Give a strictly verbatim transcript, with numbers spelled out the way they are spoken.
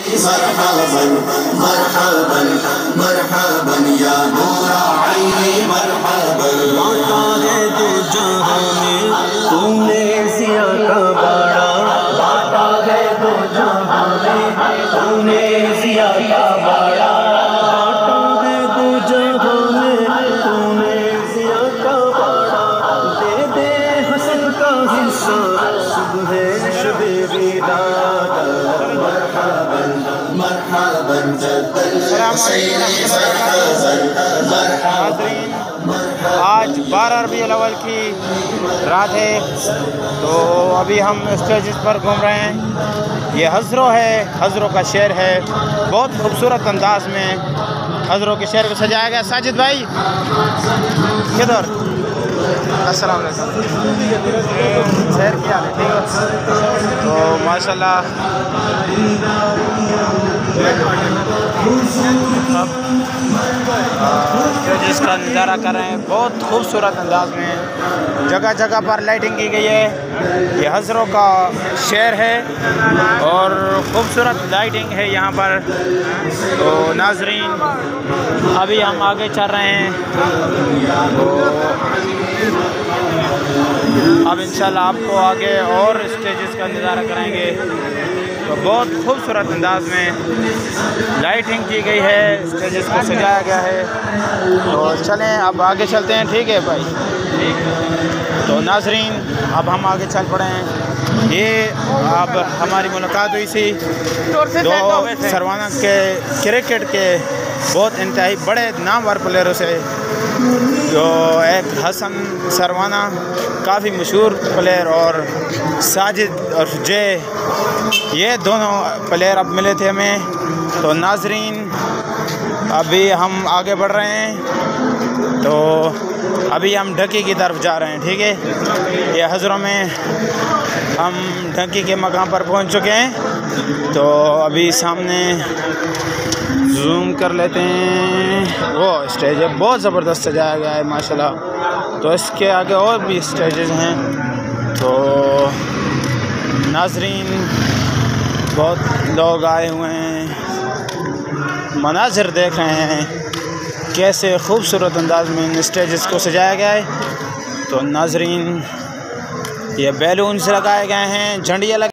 मरहबन मरहबन मरहबन या नूरा ऐनी मरहबन। बांटा है दो जहां में तूने सिया का बाड़ा, बांटा है दो जहां में तूने सिया का बाड़ा, बांटा है दो जहां में तूने सिया का बाड़ा। दे दे हसन का हिस्सा सुबह शबे विदात। मरहबन मरहबन जद्दल हुसैन मरहबन मरहबन। आज बारह रबीउल अव्वल की रात है, तो अभी हम स्टेज पर घूम रहे हैं। ये हज़रों है, हज़रों का शहर है। बहुत खूबसूरत अंदाज में हज़रों के शहर को सजाया गया। साजिद भाई किधर? अस्सलाम वालेकुम। शहर क्या है? ठीक है, तो माशाल्लाह जिसका नज़ारा कर रहे हैं बहुत खूबसूरत अंदाज में। जगह जगह पर लाइटिंग की गई है। ये हज़रों का शहर है और खूबसूरत लाइटिंग है यहाँ पर। तो नाज़रीन अभी हम आगे चल रहे हैं, तो अब इंशाल्लाह आपको आगे और स्टेजेस का नज़ारा कराएंगे। तो बहुत खूबसूरत अंदाज में लाइटिंग की गई है, स्टेजेस को सजाया गया है। तो चलें अब आगे चलते हैं, ठीक है भाई। तो नाज़रीन अब हम आगे चल पड़े हैं। ये अब हमारी मुलाकात हुई थी दो सरवाना के क्रिकेट के बहुत इंतहाई बड़े नामवर प्लेयरों से। जो एक हसन सरवाना काफ़ी मशहूर प्लेयर और साजिद और जय, ये दोनों प्लेयर अब मिले थे हमें। तो नाज़रीन अभी हम आगे बढ़ रहे हैं, तो अभी हम ढकी की तरफ जा रहे हैं, ठीक है। ये हज़रों में हम ढकी के मकाम पर पहुंच चुके हैं। तो अभी सामने जूम कर लेते हैं, वो स्टेज है बहुत ज़बरदस्त सजाया गया है माशाल्लाह। तो इसके आगे और भी स्टेजेस हैं। तो नाज़रीन बहुत लोग आए हुए हैं, मनाज़िर देख रहे हैं कैसे खूबसूरत अंदाज में इन स्टेजेस को सजाया गया है। तो नाज़रीन ये बैलून्स लगाए गए हैं, झंडियाँ लग